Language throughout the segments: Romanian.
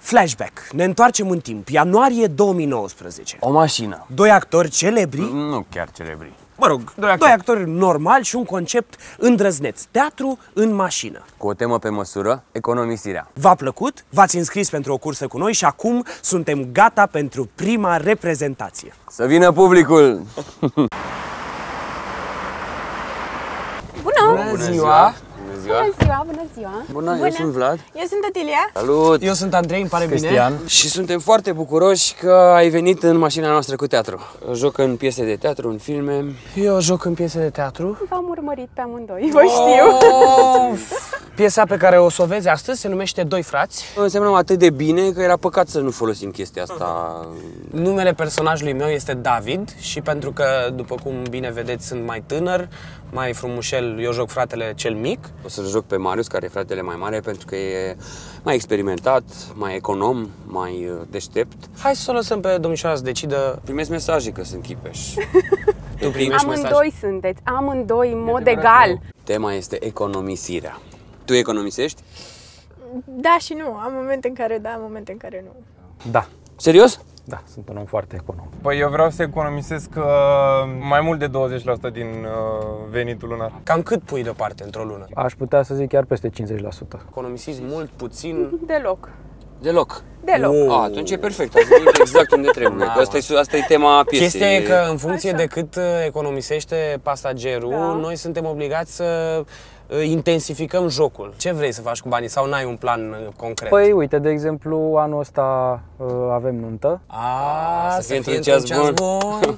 Flashback. Ne întoarcem în timp. Ianuarie 2019. O mașină. Doi actori celebri. Nu chiar celebri. Mă rog, doi actori normali și un concept îndrăzneț. Teatru în mașină. Cu o temă pe măsură, economisirea. V-a plăcut? V-ați înscris pentru o cursă cu noi și acum suntem gata pentru prima reprezentație. Să vină publicul! Bună! Bună ziua! Bună ziua, bună ziua! Bună, eu sunt Vlad. Eu sunt Otilia. Salut! Eu sunt Andrei, îmi pare Cristian. bine. Și suntem foarte bucuroși că ai venit în mașina noastră cu teatru. Joc în piese de teatru, în filme. Eu joc în piese de teatru. V-am urmărit pe amândoi, vă știu. Piesa pe care o să o vezi astăzi se numește Doi frați. Însemnăm atât de bine că era păcat să nu folosim chestia asta. Numele personajului meu este David și pentru că, după cum bine vedeți, sunt mai tânăr, mai frumușel, eu joc fratele cel mic. O să-l joc pe Marius, care e fratele mai mare, pentru că e mai experimentat, mai econom, mai deștept. Hai să o lăsăm pe domnișoara să decidă. Primesc mesaje că sunt chipeș. Tu primești mesaj? Amândoi sunteți, amândoi în mod egal. Tema este economisirea. Tu economisești? Da și nu, am momente în care da, am momente în care nu. Da, Serios? da, sunt un om foarte econom. Păi eu vreau să economisesc mai mult de 20% din venitul lunar. Cam cât pui deoparte într-o lună? Aș putea să zic chiar peste 50%. Economisiți mult, puțin? Deloc. Deloc. Deloc. Atunci e perfect, ați venit exact unde trebuie. Asta e tema piesei. Chestia e că în funcție de cât economisește pasagerul, noi suntem obligați să intensificăm jocul. Ce vrei să faci cu banii sau n-ai un plan concret? Păi uite, de exemplu, anul ăsta avem nuntă. Să fie într-un ceas bun.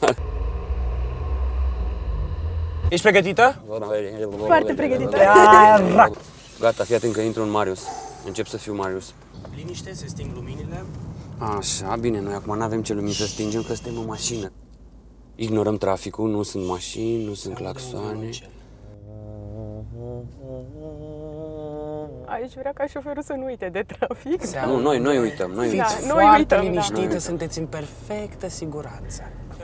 Ești pregătită? Foarte pregătită. Gata, fii atent că intru în Marius. Încep să fiu Marius. Liniște, se sting luminile. Așa, bine, noi acum n-avem ce lumini să stingem, că suntem în mașină. Ignorăm traficul, nu sunt mașini, nu sunt claxoane. Aici vrea ca șoferul să nu uite de trafic. Nu, noi uităm, noi uităm. Fiți noi foarte uităm, liniștită, sunteți în perfectă siguranță.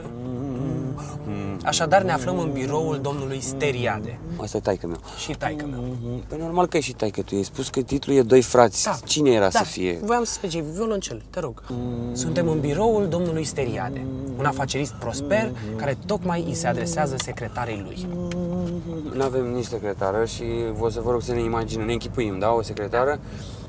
Așadar ne aflăm în biroul domnului Steriade. Asta e taică meu. Și taică meu. Păi normal că e și taică tu, ai spus că titlul e Doi frați. Da. Cine era Da, să fie? voiam să specific, violoncel, te rog. Suntem în biroul domnului Steriade, un afacerist prosper care tocmai îi se adresează secretarei lui. Nu avem nici secretară și vă rog să ne imaginăm, ne închipuim, da? O secretară?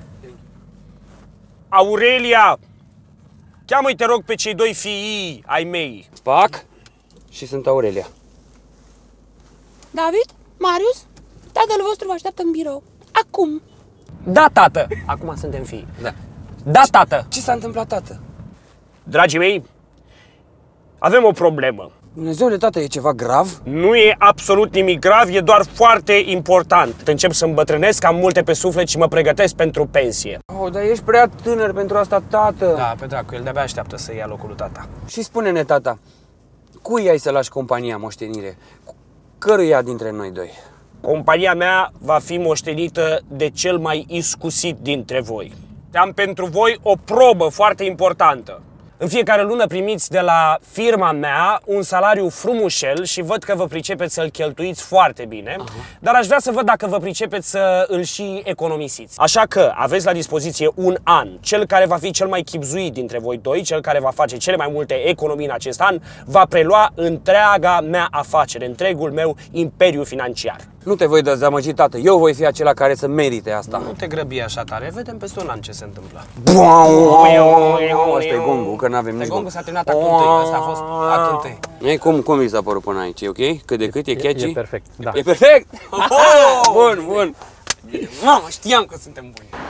Aurelia! Cheamă-i, te rog, pe cei doi fii ai mei. Pac! Și sunt Aurelia. David? Marius? Tatăl vostru vă așteaptă în birou. Acum! Da, tată! Acum suntem fii. Da. Da, tată! Ce s-a întâmplat, tată? Dragii mei, avem o problemă. Dumnezeule, tată, e ceva grav? Nu e absolut nimic grav, e doar foarte important. Încep să îmbătrânesc, am multe pe suflet și mă pregătesc pentru pensie. Oh, dar ești prea tânăr pentru asta, tată. Da, pe dracu, el de-abia așteaptă să ia locul lui tata. Și spune-ne, tata, cui ai să lași compania moștenire? Căruia dintre noi doi? Compania mea va fi moștenită de cel mai iscusit dintre voi. Am pentru voi o probă foarte importantă. În fiecare lună primiți de la firma mea un salariu frumușel și văd că vă pricepeți să-l cheltuiți foarte bine, dar aș vrea să văd dacă vă pricepeți să îl și economisiți. Așa că aveți la dispoziție un an. Cel care va fi cel mai chibzuit dintre voi doi, cel care va face cele mai multe economii în acest an, va prelua întreaga mea afacere, întregul meu imperiu financiar. Nu te voi dezamăgi, tată. Eu voi fi acela care să merite asta. Nu te grăbi așa tare, vedem peste un an ce se întâmplă. Asta e gongul, că n-avem nici gongul s-a terminat actul întâi, ăsta a fost actul întâi. Cum vi s-a părut până aici? E ok? Cât de cât? E catchy? E perfect, da. E perfect? Bun, bun. Mamă, știam că suntem buni.